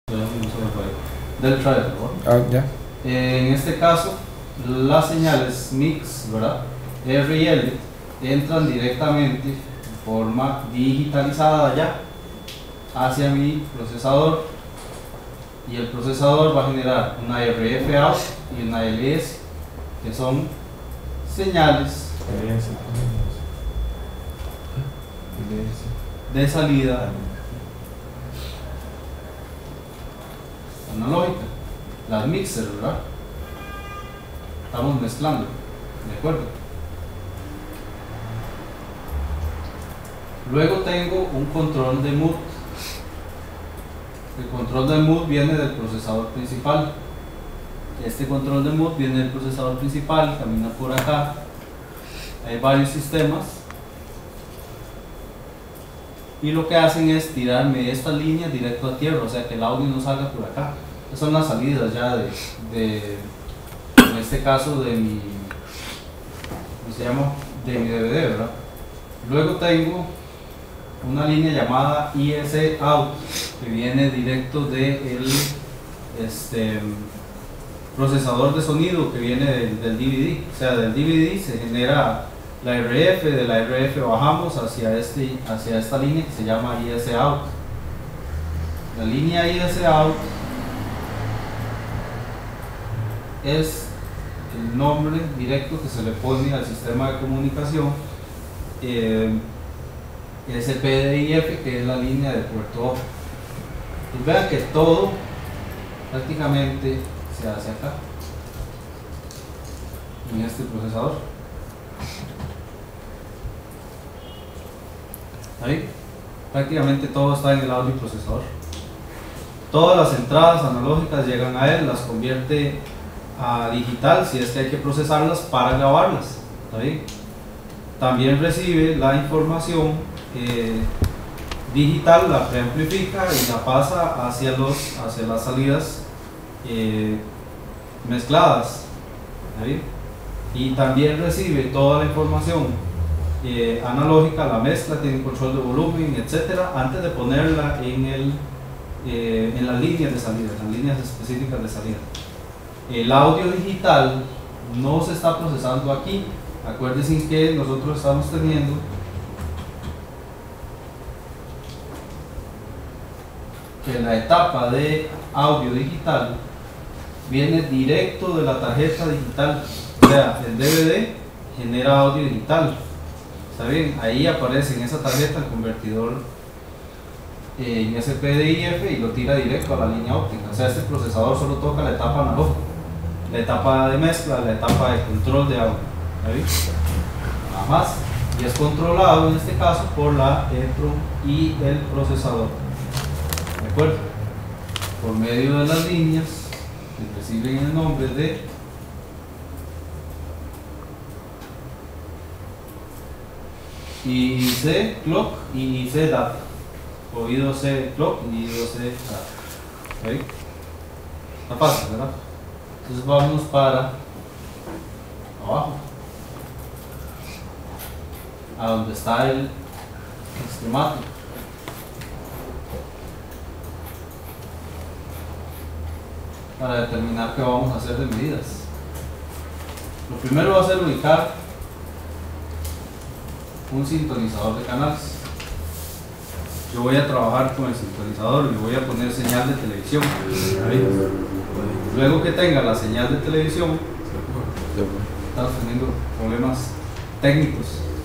del driver, ¿no? Ya. En este caso, las señales mix, ¿verdad? R y L entran directamente en forma digitalizada ya hacia mi procesador, y el procesador va a generar una RF out y una LS, que son señales de salida analógica, las mixer, ¿verdad? Estamos mezclando, ¿de acuerdo? Luego tengo un control de mood. El control de mood viene del procesador principal. Este control de mood viene del procesador principal, camina por acá. Hay varios sistemas y lo que hacen es tirarme esta línea directo a tierra, o sea que el audio no salga por acá. Esas son las salidas ya en este caso de mi, ¿cómo se llama? De mi DVD, ¿verdad? Luego tengo una línea llamada IS out, que viene directo del procesador de sonido que viene del DVD. O sea, del DVD se genera la RF, de la RF bajamos hacia esta línea que se llama IS out. La línea IS out es el nombre directo que se le pone al sistema de comunicación SPDIF, que es la línea de puerto 8. Pues vean que todo prácticamente se hace acá en este procesador. Ahí prácticamente todo está en el audio procesador. Todas las entradas analógicas llegan a él, las convierte a digital si es que hay que procesarlas para grabarlas. ¿Ahí? También recibe la información digital, la preamplifica y la pasa hacia las salidas mezcladas. ¿Ahí? Y también recibe toda la información analógica, la mezcla, tiene control de volumen, etcétera, antes de ponerla en las líneas de salida, en las líneas específicas de salida. El audio digital no se está procesando aquí. Acuérdense que nosotros estamos teniendo que la etapa de audio digital viene directo de la tarjeta digital. O sea, el DVD genera audio digital. ¿Está bien? Ahí aparece en esa tarjeta el convertidor en SPDIF y lo tira directo a la línea óptica. O sea, este procesador solo toca la etapa analógica, la etapa de mezcla, la etapa de control de audio. Nada más. Y es controlado en este caso por la EPROM y el procesador. ¿De acuerdo? Por medio de las líneas que reciben el nombre de IC clock y IC data. Oído C clock y oído C data. ¿Okay? Está fácil, ¿verdad? Entonces vamos para abajo, a donde está el esquemático. Para determinar qué vamos a hacer de medidas. Lo primero va a ser ubicar un sintonizador de canales. Yo voy a trabajar con el sintonizador, le voy a poner señal de televisión. Luego que tenga la señal de televisión, estamos teniendo problemas técnicos.